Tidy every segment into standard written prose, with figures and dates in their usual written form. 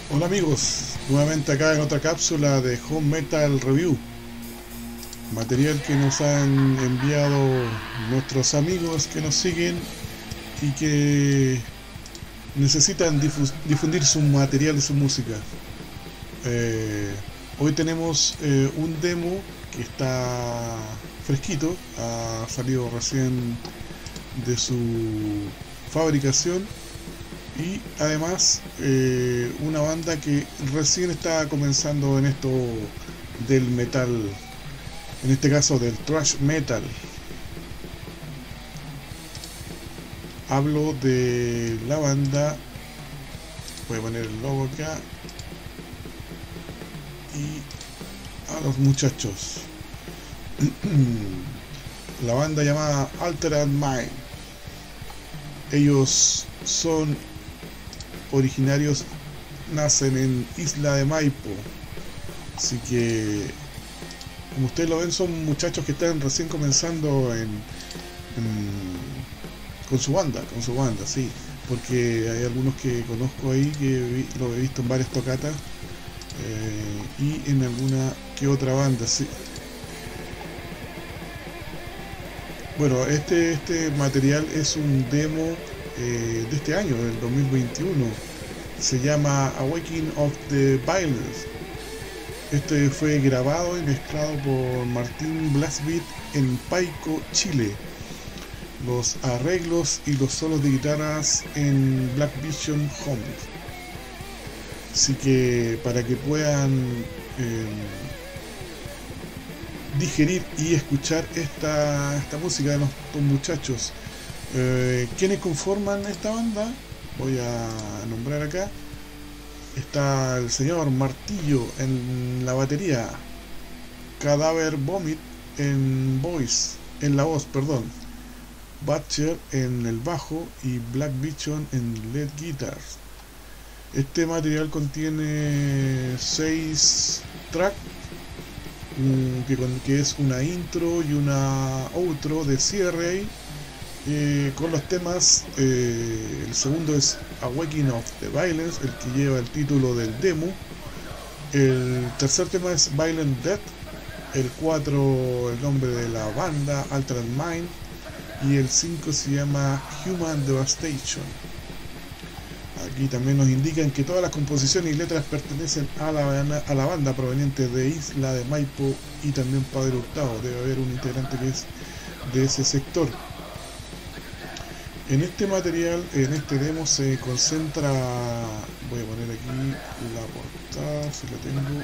Hola amigos, nuevamente acá en otra cápsula de Home Metal Review, material que nos han enviado nuestros amigos que nos siguen y que necesitan difundir su material y su música. Eh, Hoy tenemos un demo que está fresquito, ha salido recién de su fabricación. Y además una banda que recién está comenzando en esto del metal, en este caso del thrash metal. Hablo de la banda, voy a poner el logo acá, y a los muchachos. La banda llamada Altered Mind. Ellos son originarios, nacen en Isla de Maipo, así que como ustedes lo ven son muchachos que están recién comenzando con su banda, sí, porque hay algunos que conozco ahí que lo he visto en varias tocatas y en alguna que otra banda, sí. Bueno, este material es un demo de este año, del 2021. Se llama Awakening of the Violence. Este fue grabado y mezclado por Martín Blasbeat en Paico, Chile. Los arreglos y los solos de guitarras en Black Vision Home. Así que para que puedan digerir y escuchar esta música de los muchachos. ¿Quiénes conforman esta banda? Voy a nombrar acá. Está el señor Martillo en la batería, Cadáver Vomit en la voz, perdón, Butcher en el bajo y Black Vision en lead guitars. Este material contiene 6 tracks, que es una intro y una outro de cierre ahí, con los temas. El segundo es Awakening of the Violence, el que lleva el título del demo. El tercer tema es Violent Death. El 4 el nombre de la banda, Altered Mind. Y el 5 se llama Human Devastation. Aquí también nos indican que todas las composiciones y letras pertenecen a la banda proveniente de Isla de Maipo y también Padre Hurtado. Debe haber un integrante que es de ese sector. En este material, en este demo se concentra, voy a poner aquí la portada, si la tengo.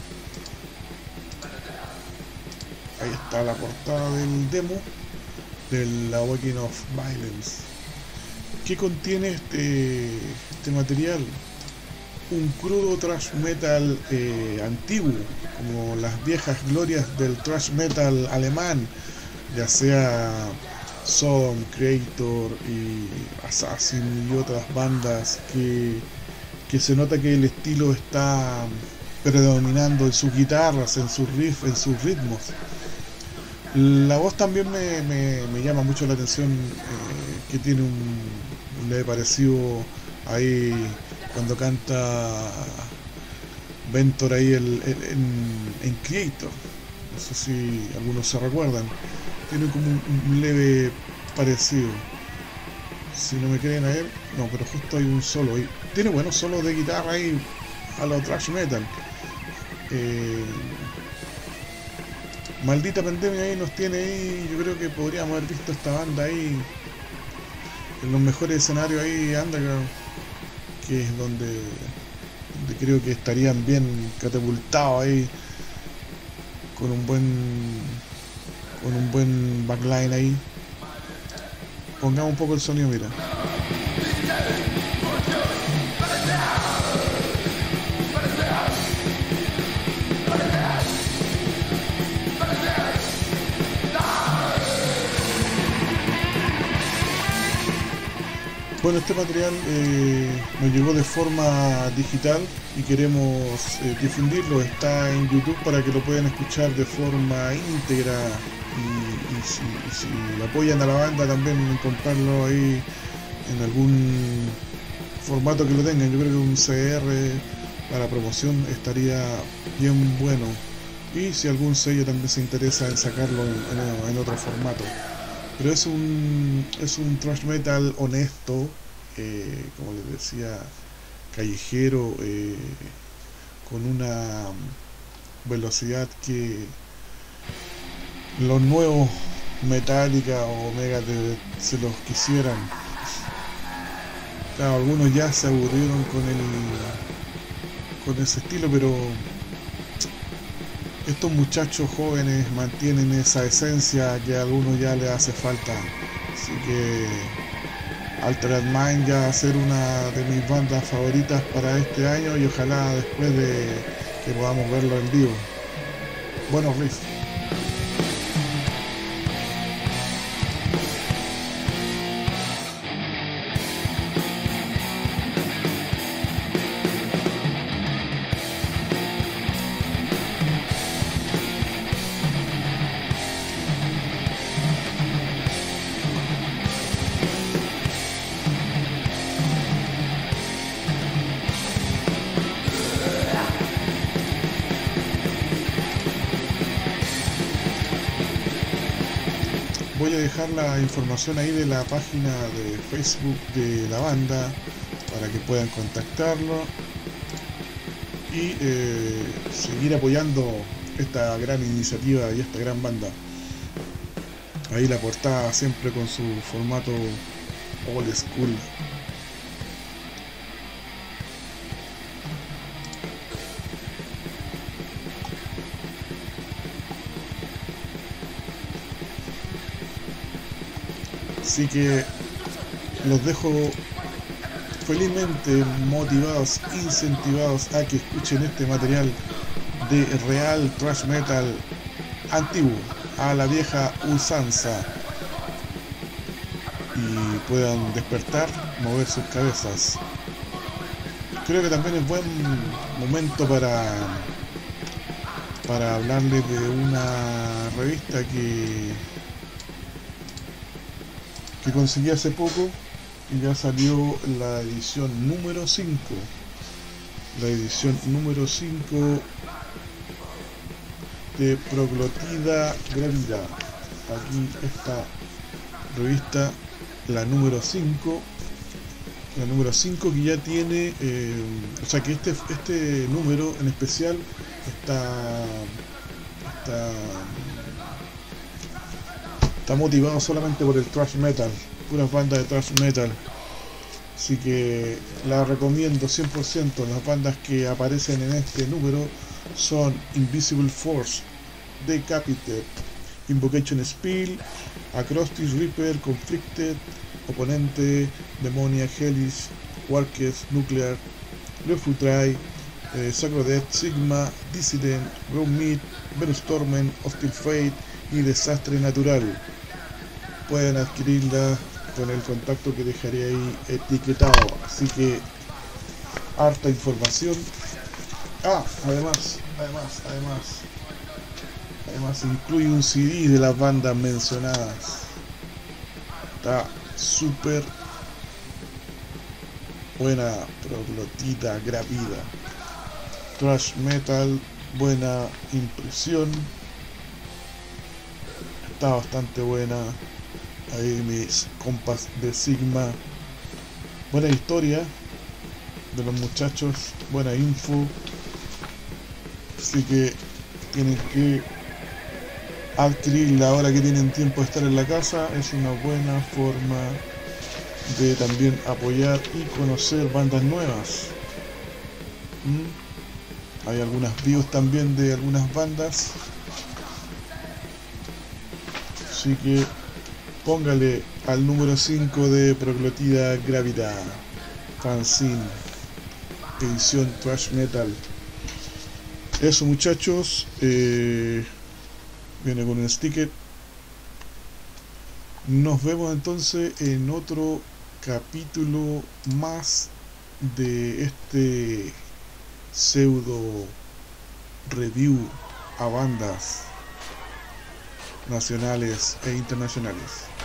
Ahí está la portada del demo, del Awakening of Violence. ¿Qué contiene este material? Un crudo thrash metal antiguo, como las viejas glorias del thrash metal alemán, ya sea Sodom, Creator y Assassin y otras bandas que se nota que el estilo está predominando en sus guitarras, en sus riffs, en sus ritmos. La voz también me llama mucho la atención, que tiene un leve parecido ahí cuando canta Ventor ahí en Creator. No sé si algunos se recuerdan. Tiene como un leve parecido. Si no me creen a él, no, pero justo hay un solo ahí. Tiene buenos solos de guitarra ahí a lo thrash metal. Maldita pandemia ahí nos tiene ahí. Yo creo que podríamos haber visto esta banda ahí en los mejores escenarios ahí underground, que es donde creo que estarían bien catapultados ahí con un buen backline ahí. Pongamos un poco el sonido, mira. Bueno, este material nos llegó de forma digital y queremos difundirlo. Está en YouTube para que lo puedan escuchar de forma íntegra y si apoyan a la banda también en comprarlo ahí en algún formato que lo tengan. Yo creo que un CR para promoción estaría bien bueno. Y si algún sello también se interesa en sacarlo en otro formato. Pero es un thrash metal honesto, como les decía, callejero, con una velocidad que los nuevos Metallica o Megadeth se los quisieran. Claro, algunos ya se aburrieron con ese estilo, pero estos muchachos jóvenes mantienen esa esencia que a algunos ya les hace falta. Así que Altered Mind ya va a ser una de mis bandas favoritas para este año, y ojalá después de que podamos verlo en vivo. Buenos riffs. Voy a dejar la información ahí de la página de Facebook de la banda para que puedan contactarlo y seguir apoyando esta gran iniciativa y esta gran banda. Ahí la portada siempre con su formato old school. Así que los dejo felizmente motivados, incentivados a que escuchen este material de real thrash metal antiguo, a la vieja usanza, y puedan despertar, mover sus cabezas. Creo que también es buen momento para hablarles de una revista que conseguí hace poco, y ya salió la edición número 5. La edición número 5 de Proglotida Gravida. Aquí esta revista, la número 5. La número 5 que ya tiene, o sea que este número en especial está motivado solamente por el thrash metal, puras bandas de thrash metal. Así que la recomiendo 100%. Las bandas que aparecen en este número son Invisible Force, Decapitated, Invocation Spill, Acrostic Reaper, Conflicted, Oponente, Demonia, Hellish, Warkes, Nuclear, Refutry, Sacrodeath, Sigma, Dissident, Ground Meat, Venustormen, Hostile Fate y Desastre Natural. Pueden adquirirla con el contacto que dejaré ahí etiquetado. Así que harta información. Además incluye un CD de las bandas mencionadas. Está súper buena. Proglotida Gravida, thrash metal, buena impresión. Está bastante buena. Ahí mis compas de Sigma. Buena historia de los muchachos, buena info. Así que tienen que adquirirla ahora que tienen tiempo de estar en la casa. Es una buena forma de también apoyar y conocer bandas nuevas. Hay algunas bios también de algunas bandas. Así que póngale al número 5 de Proglotida Gravida, fanzine, edición thrash metal. Eso, muchachos, viene con un sticker. Nos vemos entonces en otro capítulo más de este pseudo review a bandas nacionales e internacionales.